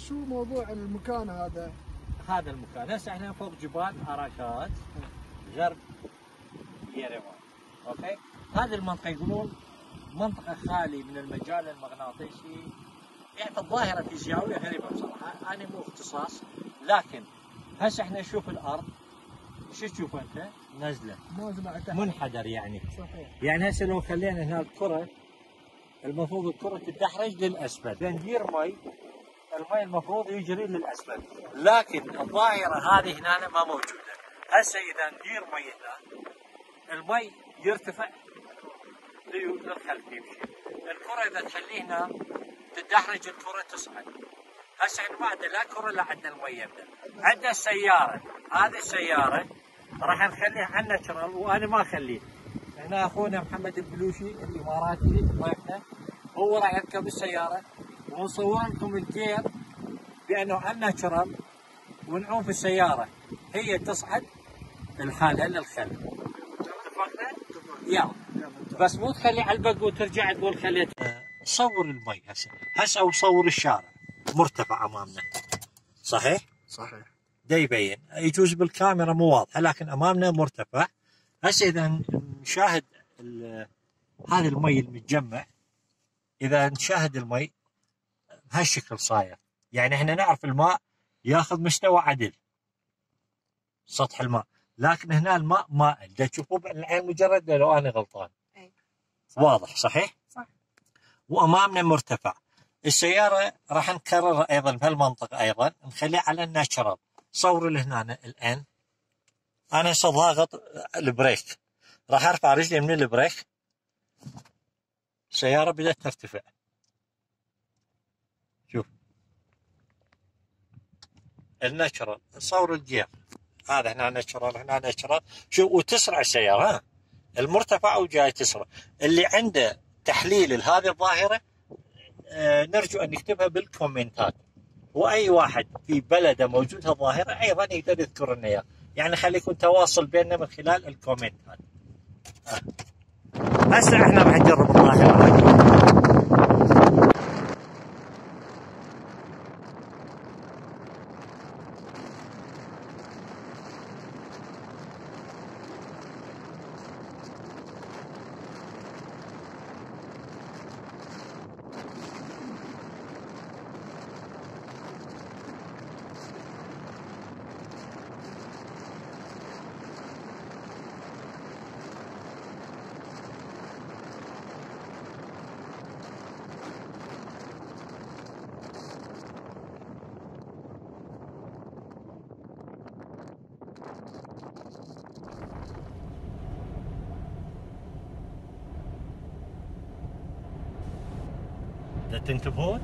شو موضوع المكان هذا؟ هذا المكان هسه احنا فوق جبال أراكات غرب يريوان. اوكي، هذه المنطقة يقولون منطقة خالية من المجال المغناطيسي، يعني الظاهرة فيزيائية غريبة بصراحة، أنا مو اختصاص، لكن هسه احنا نشوف الأرض، شو تشوف أنت؟ نازلة منحدر يعني. صحيح. يعني هسه لو خلينا هنا الكرة، المفروض الكرة تدحرج للأسفل، ندير مي، المي المفروض يجري للأسفل، لكن الظاهرة هذه هنا ما موجودة. هسه إذا ندير مي هنا، المي يرتفع للخلف يمشي، الكرة إذا تخليه هنا تدحرج الكرة تصعد. هسه احنا ما عندنا لا كرة لا عندنا المي يبدا، عندنا السيارة، هذه السيارة راح نخليها عن ناتشرال، وأنا ما أخليه. هنا أخونا محمد البلوشي الإماراتي ضيفنا، هو راح يركب السيارة ونصور لكم الجير بأنه عن ناتشرال، ونعوم في السيارة هي تصعد لحالها للخلف. اتفقنا؟ يلا بس مو تخلي على البق وترجع تقول خليت. صور المي هسه او صور الشارع مرتفع امامنا، صحيح؟ صحيح. دا يبين، يجوز بالكاميرا مو واضحه لكن امامنا مرتفع. هسه اذا نشاهد هذا المي المتجمع، اذا نشاهد المي بهالشكل صاير، يعني احنا نعرف الماء ياخذ مستوى عدل سطح الماء، لكن هنا الماء مائل، دا تشوفوه بالعين مجرد لو انا غلطان. اي واضح صحيح؟ صح. وامامنا مرتفع. السياره راح نكررها ايضا بهالمنطقه، ايضا نخليها على الناتشرال. صوروا لي هنا الان، انا هسه ضاغط البريك، راح ارفع رجلي من البريك، السياره بدات ترتفع. شوف الناتشرال، صور الجير، هذا هنا ناتشرال، هنا ناتشرال، شوف وتسرع السياره، ها المرتفع وجاي تسرع. اللي عنده تحليل لهذه الظاهره نرجو ان يكتبها بالكومنتات، واي واحد في بلده موجود هالظاهره ايضا يقدر يذكر لنا اياه، يعني خلي يكون تواصل بيننا من خلال الكومنتات. هسه احنا راح نجرب الظاهره هذه. لا تنتبهون؟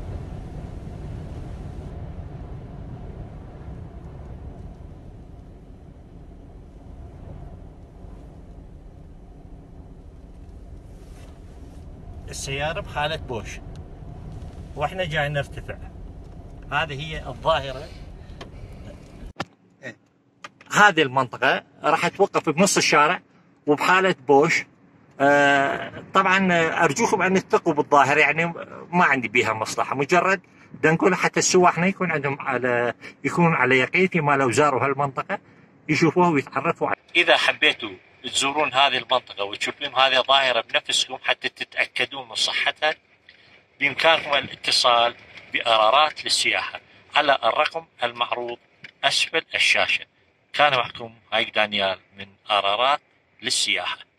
السيارة بحالة بوش واحنا جاي نرتفع، هذه هي الظاهرة. هذه المنطقة راح توقف بنص الشارع وبحالة بوش. طبعا ارجوكم ان تثقوا بالظاهرة، يعني ما عندي بيها مصلحة، مجرد نقول حتى السواح يكون عندهم يكونون على يقين فيما لو زاروا هالمنطقة يشوفوها ويتعرفوا عليها. اذا حبيتوا تزورون هذه المنطقة وتشوفون هذه الظاهرة بنفسكم حتى تتأكدون من صحتها، بإمكانكم الاتصال بأرارات للسياحة على الرقم المعروض أسفل الشاشة. كان معكم هايك دانيال من أرارات للسياحة.